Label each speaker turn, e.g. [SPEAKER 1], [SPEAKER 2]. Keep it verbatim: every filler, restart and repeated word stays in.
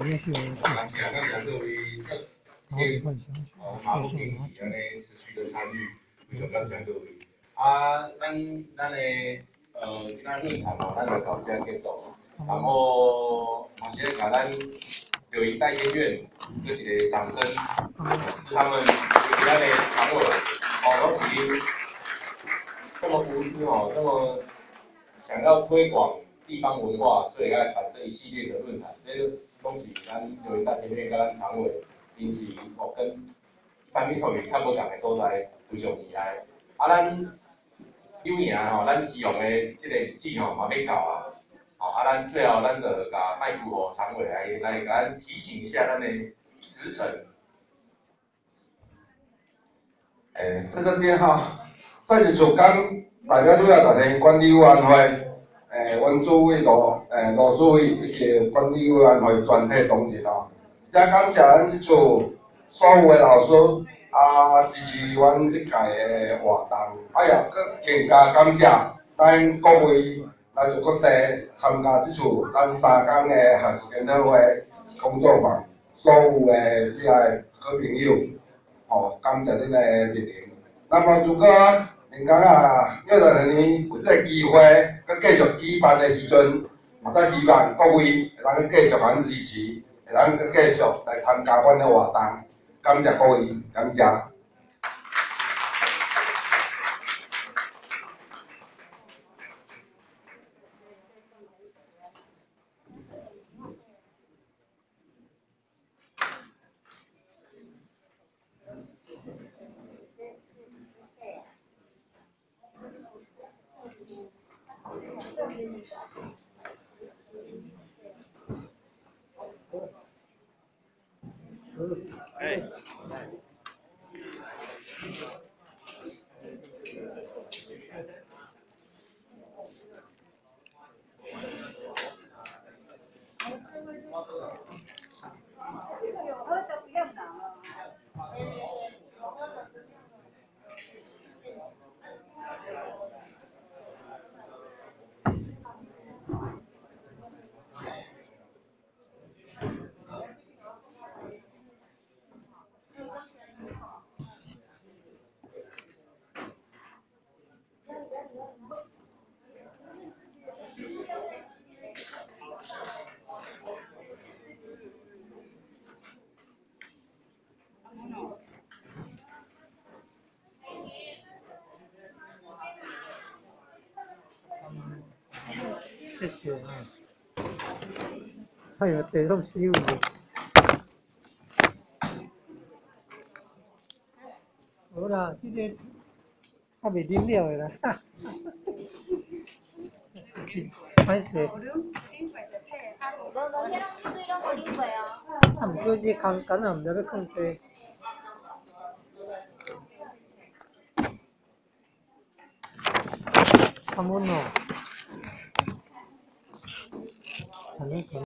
[SPEAKER 1] 也是有人看。感谢感谢各位天呃马路天气安尼持续的参与，非常感谢各位。啊，咱咱的呃今仔论坛哦，咱就到这结束。然后马先甲咱柳营代烟院这一个掌声，他们给咱的常委哦，都已经这么无私哦，这么想要推广地方文化，所以来办这一系列的论坛。这个恭喜咱柳营代烟院跟咱常委，因是哦跟产品口语较无共的所在，非常喜爱。啊，咱有影吼，咱基隆的这个季吼嘛要到啊。哦，啊，咱最后咱就甲麦克互常委来来甲咱提醒一下咱的时程。
[SPEAKER 2] 诶，在这边哈，再一次讲，大家都要大家管理委员会，诶，阮主委罗诶罗主委以及管理委员会全体同仁哦，也感谢咱这次所有的老师啊支持阮这届的活动，啊也搁更加感谢咱各位来自各地参加这次咱三天的学术研讨会工作坊，所有的这个好朋友，哦，感谢恁的热情。那么如果能讲啊，要来年有这个机会，佮继续举办的时阵，嘛再希望各位会当继续咱支持，会当佮继续来参加阮的活动。感谢各位，感谢。
[SPEAKER 3] 哎。
[SPEAKER 1] 谢谢啊。还有地方修的。好啦，这个还未啉了的啦，哈。歹势。啊，毋过这空间也毋知要放济。感恩哦。